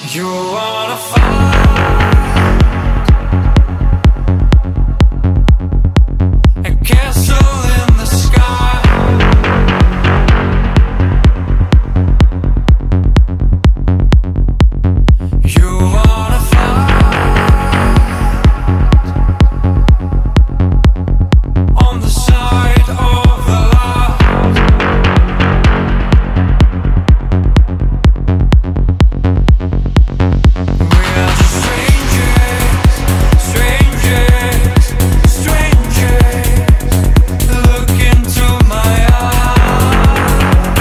You wanna fight a castle in the sky. You wanna fight on the side of the light. We are just strangers, strangers, strangers. Look into my eyes.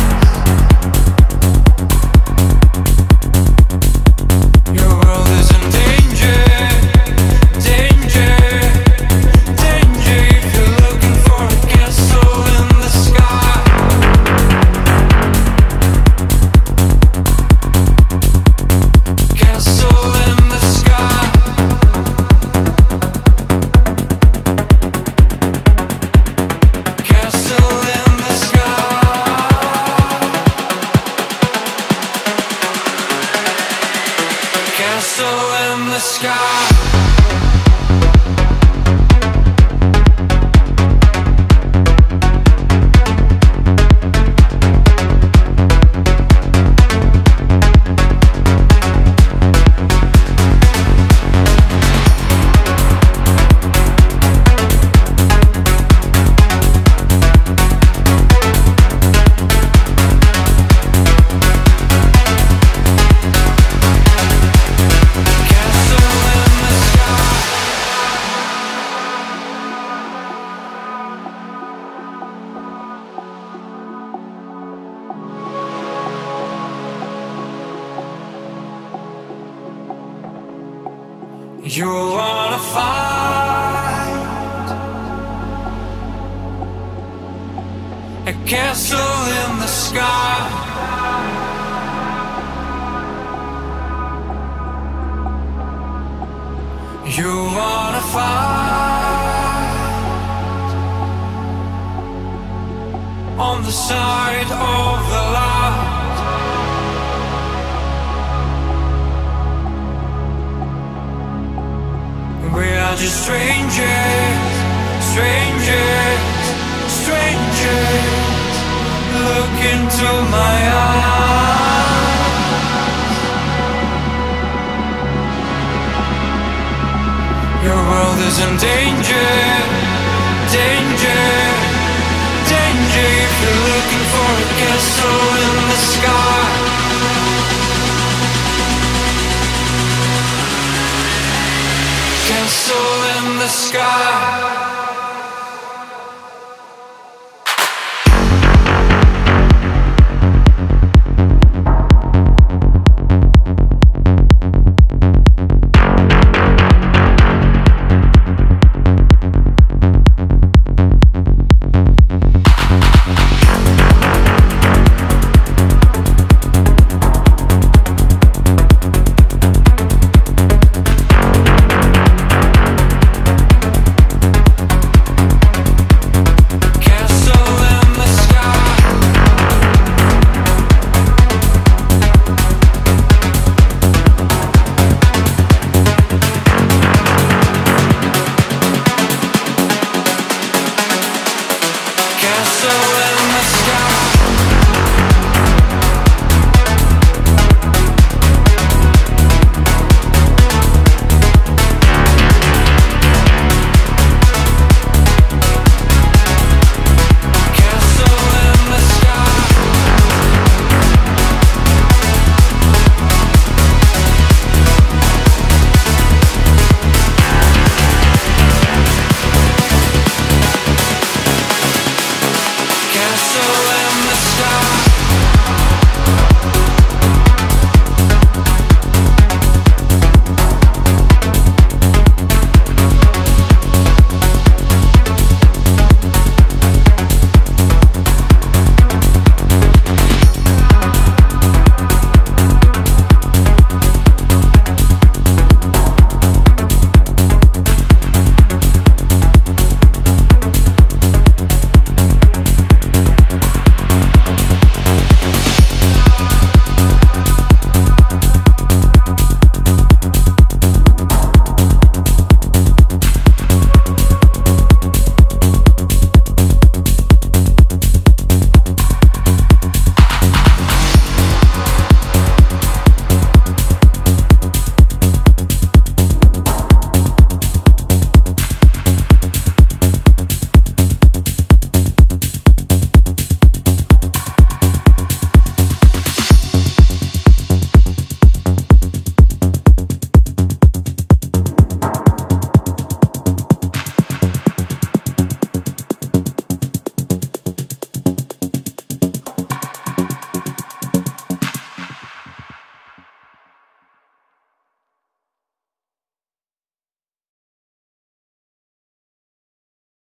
Your world is in danger, danger, danger. If you're looking for a castle in the sky. Castle in the sky. Castle in the sky. Castle in the sky. You wanna fight a castle in the sky. You wanna fight on the side of the light. We are just strangers, strangers, strangers. Look into my eyes. Your world is in danger, danger, danger. If you're looking for a castle in